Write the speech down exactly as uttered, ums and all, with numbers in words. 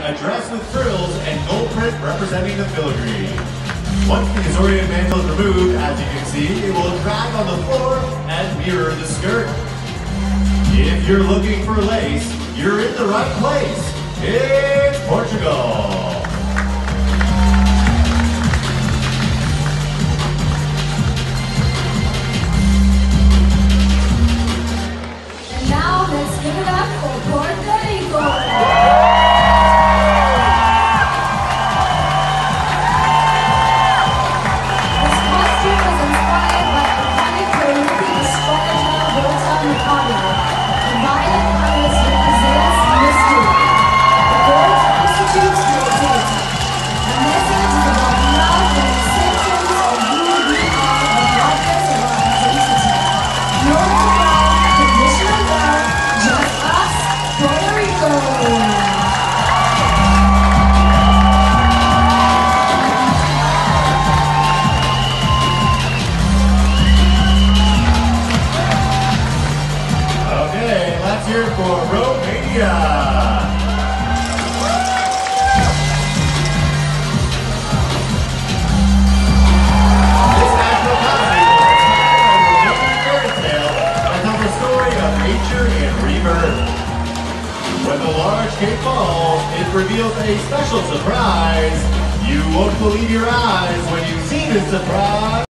a dress with frills and gold print representing the filigree. Once the Azorian mantle is removed, as you can see, it will drag on the floor and mirror the skirt. If you're looking for lace, you're in the right place. It's Portugal. And now let's give it up for Puerto Rico. Let's hear it for Romania. This national comedy is a Romanian fairy tale that tells the story of nature and rebirth. When the large cake falls, it reveals a special surprise. You won't believe your eyes when you see this surprise.